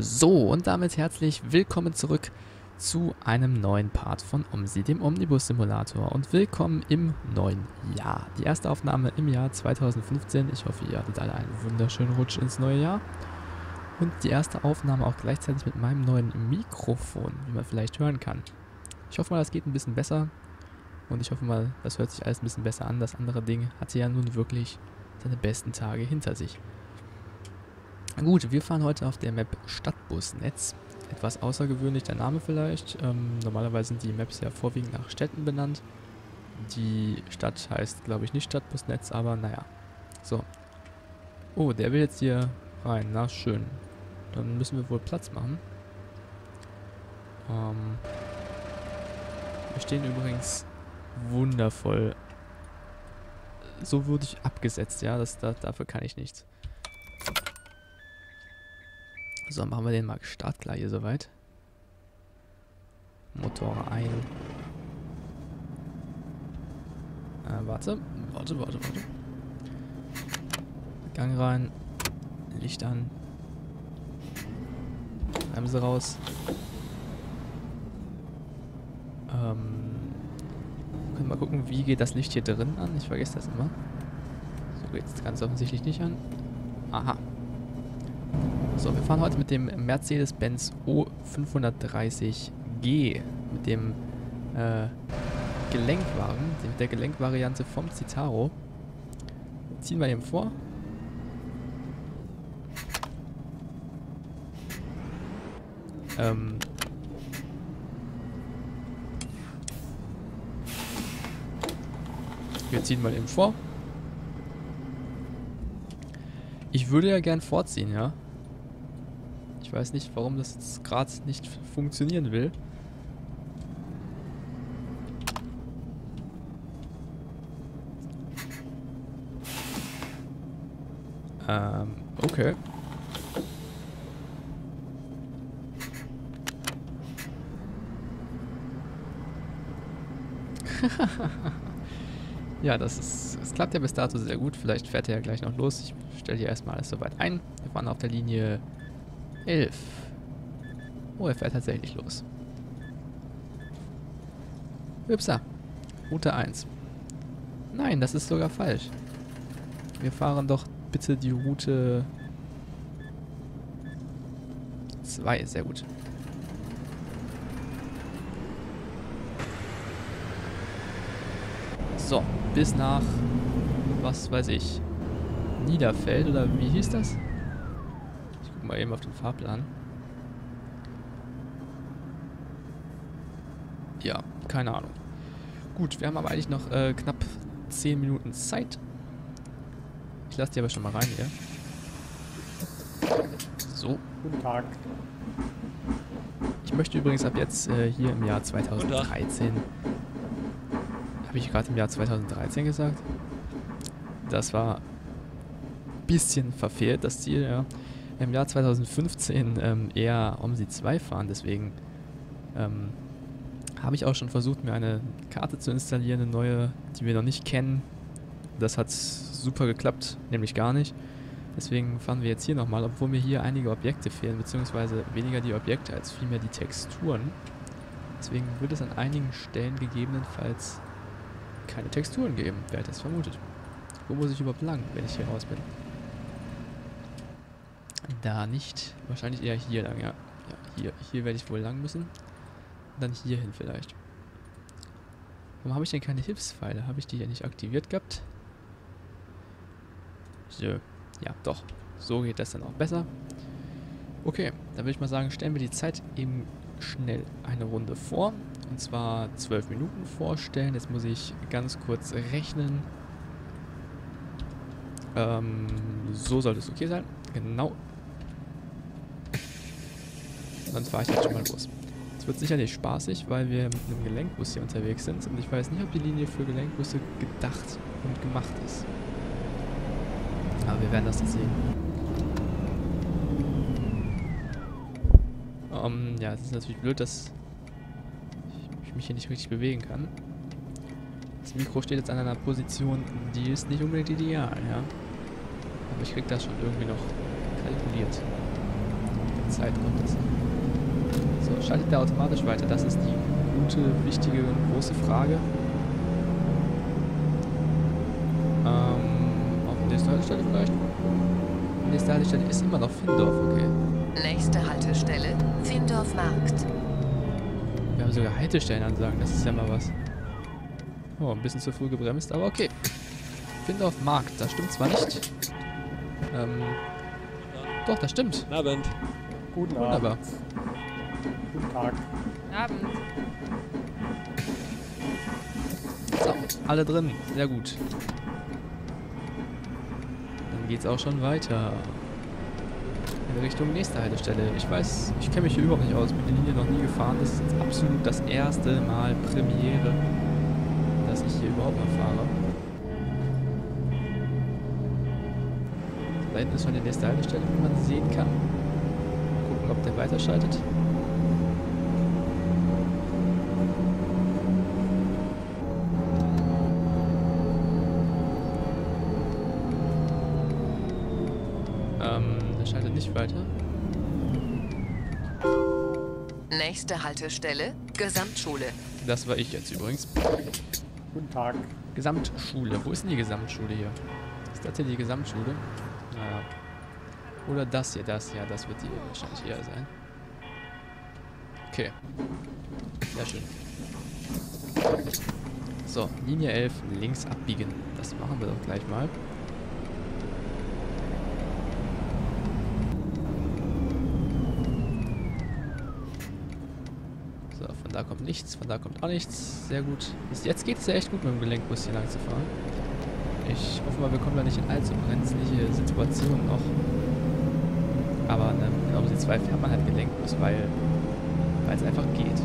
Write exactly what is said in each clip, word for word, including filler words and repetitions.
So, und damit herzlich willkommen zurück zu einem neuen Part von OMSI, dem Omnibus Simulator. Und willkommen im neuen Jahr. Die erste Aufnahme im Jahr zweitausendfünfzehn. Ich hoffe, ihr hattet alle einen wunderschönen Rutsch ins neue Jahr. Und die erste Aufnahme auch gleichzeitig mit meinem neuen Mikrofon, wie man vielleicht hören kann. Ich hoffe mal, das geht ein bisschen besser. Und ich hoffe mal, das hört sich alles ein bisschen besser an. Das andere Ding hatte ja nun wirklich seine besten Tage hinter sich. Gut, wir fahren heute auf der Map Stadtbusnetz. Etwas außergewöhnlich der Name vielleicht. Ähm, normalerweise sind die Maps ja vorwiegend nach Städten benannt. Die Stadt heißt, glaube ich, nicht Stadtbusnetz, aber naja. So. Oh, der will jetzt hier rein. Na, schön. Dann müssen wir wohl Platz machen. Ähm, wir stehen übrigens wundervoll. So wurde ich abgesetzt, ja. Das, da, dafür kann ich nichts. So, machen wir den mal startklar hier soweit. Motor ein. Äh, warte. Warte, warte, warte. Gang rein. Licht an. Bremse raus. Ähm. Können wir mal gucken, wie geht das Licht hier drin an? Ich vergesse das immer. So geht es ganz offensichtlich nicht an. Aha. So, wir fahren heute mit dem Mercedes-Benz O fünfhundertdreißig G, mit dem äh, Gelenkwagen, mit der Gelenkvariante vom Citaro. Ziehen wir eben vor. Ähm. Wir ziehen mal eben vor. Ich würde ja gern vorziehen, ja. Ich weiß nicht, warum das jetzt gerade nicht funktionieren will. Ähm, okay. Ja, das ist, es klappt ja bis dato sehr gut. Vielleicht fährt er ja gleich noch los. Ich stelle hier erstmal alles soweit ein. Wir fahren auf der Linie elf. Oh, er fährt tatsächlich los. Upsa. Route eins. Nein, das ist sogar falsch. Wir fahren doch bitte die Route zwei. Sehr gut. So, bis nach, was weiß ich, Niederfeld, oder wie hieß das? Ich guck mal eben auf den Fahrplan. Ja, keine Ahnung. Gut, wir haben aber eigentlich noch äh, knapp zehn Minuten Zeit. Ich lasse die aber schon mal rein hier. So. Guten Tag. Ich möchte übrigens ab jetzt äh, hier im Jahr zweitausenddreizehn... Habe ich gerade im Jahr zweitausenddreizehn gesagt? Das war ein bisschen verfehlt, das Ziel, ja. Im Jahr zweitausendfünfzehn ähm, eher OMSI zwei fahren, deswegen ähm, habe ich auch schon versucht, mir eine Karte zu installieren, eine neue, die wir noch nicht kennen. Das hat super geklappt, nämlich gar nicht. Deswegen fahren wir jetzt hier nochmal, obwohl mir hier einige Objekte fehlen, beziehungsweise weniger die Objekte als vielmehr die Texturen. Deswegen wird es an einigen Stellen gegebenenfalls keine Texturen geben. Wer hätte es vermutet? Wo muss ich überhaupt lang, wenn ich hier raus bin? Da nicht. Wahrscheinlich eher hier lang, ja. Ja, hier. Hier werde ich wohl lang müssen. Und dann hier hin vielleicht. Warum habe ich denn keine Hilfspfeile? Habe ich die ja nicht aktiviert gehabt? So. Ja, doch. So geht das dann auch besser. Okay, dann würde ich mal sagen, stellen wir die Zeit eben schnell eine Runde vor. Und zwar zwölf Minuten vorstellen. Jetzt muss ich ganz kurz rechnen. Ähm, so sollte es okay sein. Genau. Dann fahre ich jetzt schon mal los. Es wird sicherlich spaßig, weil wir mit einem Gelenkbus hier unterwegs sind. Und ich weiß nicht, ob die Linie für Gelenkbusse gedacht und gemacht ist. Aber wir werden das jetzt sehen. Um, ja, es ist natürlich blöd, dass ich mich hier nicht richtig bewegen kann. Das Mikro steht jetzt an einer Position, die ist nicht unbedingt ideal, ja. Aber ich krieg das schon irgendwie noch kalkuliert. Zeit kommt das? So, schaltet der automatisch weiter? Das ist die gute, wichtige und große Frage. Ähm, auf der nächsten Haltestelle vielleicht? Die nächste Haltestelle ist immer noch Findorf, okay. Nächste Haltestelle, Findorf Markt. Wir haben sogar Haltestellenansagen, das ist ja mal was. Oh, ein bisschen zu früh gebremst, aber okay. Findorf Markt, das stimmt zwar nicht. Ähm, doch, das stimmt. Guten Abend. Guten Wunderbar. Abend. Guten Tag. Abend. So, alle drin, sehr gut. Dann geht's auch schon weiter. In Richtung nächste Haltestelle. Ich weiß, ich kenne mich hier überhaupt nicht aus, bin die Linie noch nie gefahren. Das ist jetzt absolut das erste Mal Premiere, dass ich hier überhaupt mal fahre. Da hinten ist schon die nächste Haltestelle, wie man sehen kann. Gucken, ob der weiterschaltet. Ähm, der schaltet nicht weiter. Nächste Haltestelle, Gesamtschule. Das war ich jetzt übrigens. Guten Tag. Gesamtschule. Wo ist denn die Gesamtschule hier? Ist das hier die Gesamtschule? Naja. Oder das hier, das, ja, das wird die wahrscheinlich eher sein. Okay. Sehr schön. So, Linie elf, links abbiegen. Das machen wir doch gleich mal. So, von da kommt nichts, von da kommt auch nichts. Sehr gut. Bis jetzt geht es ja echt gut mit dem Gelenkbus hier lang zu fahren. Ich hoffe mal, wir kommen da nicht in allzu brenzliche Situationen noch. Aber ne, in O M S I zwei fährt man halt Gelenkbus, weil weil es einfach geht.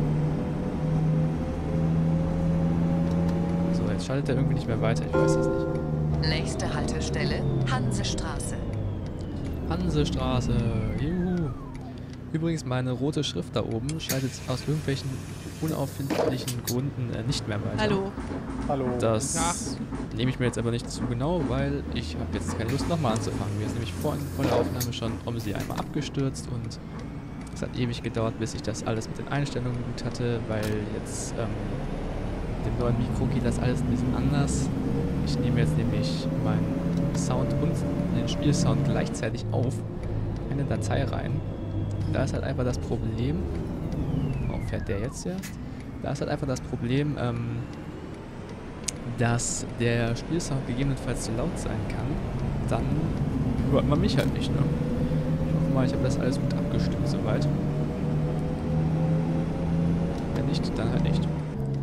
So, jetzt schaltet er irgendwie nicht mehr weiter, ich weiß das nicht. Nächste Haltestelle, Hansestraße. Hansestraße, juhu. Übrigens, meine rote Schrift da oben schaltet aus irgendwelchen unaufindlichen Gründen äh, nicht mehr weiter. Hallo. Hallo. Das nehme ich mir jetzt aber nicht zu genau, weil ich habe jetzt keine Lust nochmal anzufangen. Mir ist nämlich vorhin vor der Aufnahme schon O M S I einmal abgestürzt und es hat ewig gedauert, bis ich das alles mit den Einstellungen gut hatte, weil jetzt ähm, mit dem neuen Mikro geht das alles ein bisschen anders. Ich nehme jetzt nämlich meinen Sound und den Spielsound gleichzeitig auf in eine Datei rein. Da ist halt einfach das Problem, warum fährt der jetzt erst? Da ist halt einfach das Problem, ähm, dass der Spielsound gegebenenfalls zu laut sein kann. Dann hört man mich halt nicht, ne? Ich hoffe mal, ich habe das alles gut abgestimmt soweit. Wenn nicht, dann halt nicht.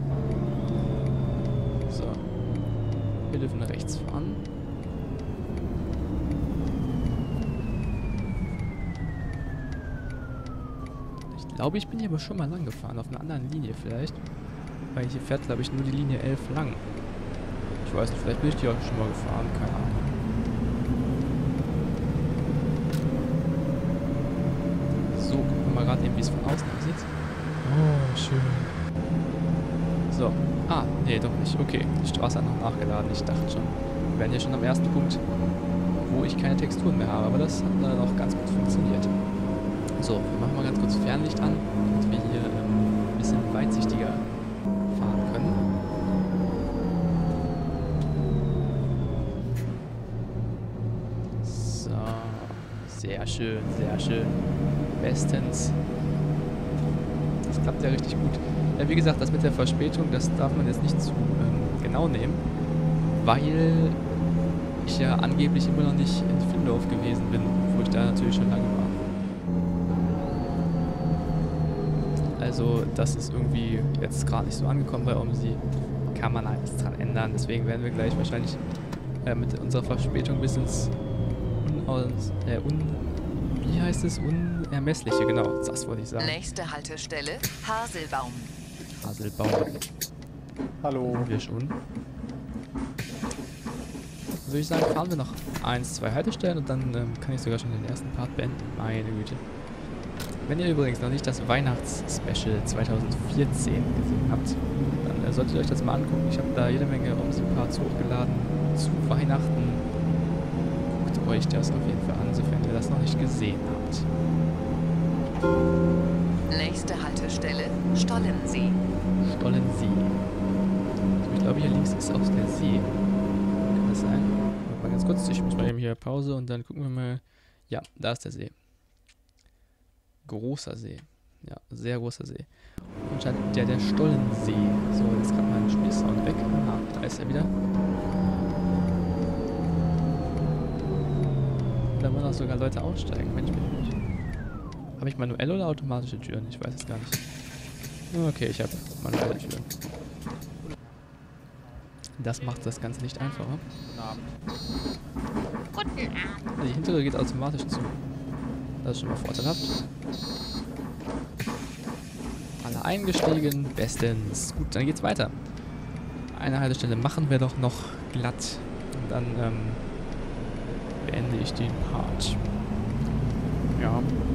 So. Wir dürfen rechts fahren. Ich glaube, ich bin hier aber schon mal lang gefahren, auf einer anderen Linie vielleicht. Weil hier fährt, glaube ich, nur die Linie elf lang. Ich weiß nicht, vielleicht bin ich die auch schon mal gefahren, keine Ahnung. So, gucken wir mal gerade eben, wie es von außen aussieht. Oh, schön. So. Ah, nee, doch nicht. Okay, die Straße hat noch nachgeladen. Ich dachte schon, wir wären hier schon am ersten Punkt, wo ich keine Texturen mehr habe. Aber das hat dann auch ganz gut funktioniert. So, wir machen mal ganz kurz Fernlicht an, damit wir hier ähm, ein bisschen weitsichtiger fahren können. So, sehr schön, sehr schön. Bestens. Das klappt ja richtig gut. Ja, wie gesagt, das mit der Verspätung, das darf man jetzt nicht zu ähm, genau nehmen, weil ich ja angeblich immer noch nicht in Findorf gewesen bin, wo ich da natürlich schon lange war. Also das ist irgendwie jetzt gerade nicht so angekommen bei O M S I. Kann man alles dran ändern. Deswegen werden wir gleich wahrscheinlich äh, mit unserer Verspätung bis ins Unaus... Äh, un... Wie heißt es? Unermessliche, genau. Das wollte ich sagen. Nächste Haltestelle, Haselbaum. Haselbaum. Hallo. Sind wir schon. Dann würde ich sagen, fahren wir noch eins, zwei Haltestellen und dann ähm, kann ich sogar schon den ersten Part beenden. Meine Güte. Wenn ihr übrigens noch nicht das Weihnachts-Special zwanzig vierzehn gesehen habt, dann äh, solltet ihr euch das mal angucken. Ich habe da jede Menge O M S I-Parts hochgeladen zu Weihnachten. Guckt euch das auf jeden Fall an, sofern ihr das noch nicht gesehen habt. Nächste Haltestelle, Stollensee. Stollensee. Also ich glaube, hier links ist auch der See. Kann das sein? Mal ganz kurz, ich muss mal eben hier Pause und dann gucken wir mal. Ja, da ist der See. Großer See. Ja, sehr großer See. Und scheint der, der Stollensee. So, jetzt gerade mal ein Spielsound weg. Aha, da ist er wieder. Da wollen auch sogar Leute aussteigen. Mensch, Mensch. Habe ich manuelle oder automatische Türen? Ich weiß es gar nicht. Okay, ich habe manuelle Türen. Das macht das Ganze nicht einfacher. Guten Abend. Die hintere geht automatisch zu. Das ist schon mal vorteilhaft. Alle eingestiegen. Bestens. Gut, dann geht's weiter. Eine Haltestelle machen wir doch noch glatt. Und dann ähm, beende ich den Part. Ja.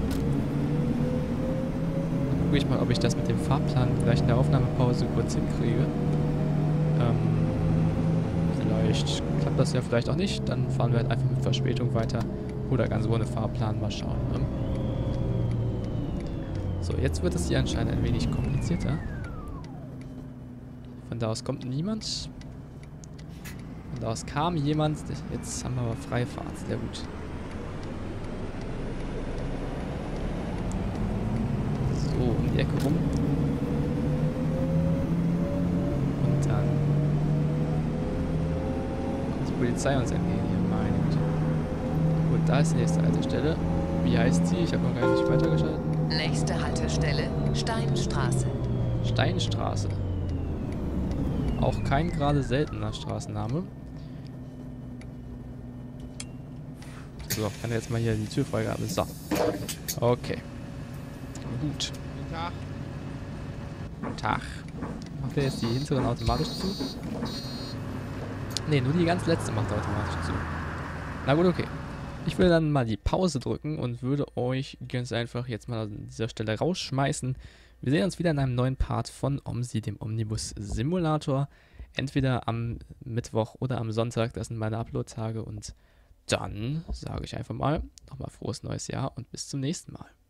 Dann gucke ich mal, ob ich das mit dem Fahrplan gleich in der Aufnahmepause kurz hinkriege. Ähm, vielleicht klappt das ja, vielleicht auch nicht. Dann fahren wir halt einfach mit Verspätung weiter. Oder ganz ohne Fahrplan. Mal schauen. Ne? So, jetzt wird es hier anscheinend ein wenig komplizierter. Von da aus kommt niemand. Von da aus kam jemand. Jetzt haben wir aber freie Fahrt. Sehr gut. So, um die Ecke rum. Und dann kommt die Polizei uns entgegen hier. Meine Güte. Gut, da ist die nächste Haltestelle. Wie heißt sie? Ich habe noch gar nicht weitergeschaltet. Nächste Haltestelle, Steinstraße. Steinstraße. Auch kein gerade seltener Straßenname. So, kann jetzt mal hier die Türfreigabe. So. Okay. Gut. Guten Tag. Guten Tag. Macht er jetzt die hinteren automatisch zu? Ne, nur die ganz letzte macht er automatisch zu. Na gut, okay. Ich würde dann mal die Pause drücken und würde euch ganz einfach jetzt mal an dieser Stelle rausschmeißen. Wir sehen uns wieder in einem neuen Part von OMSI, dem Omnibus Simulator. Entweder am Mittwoch oder am Sonntag, das sind meine Upload-Tage. Und dann sage ich einfach mal nochmal frohes neues Jahr und bis zum nächsten Mal.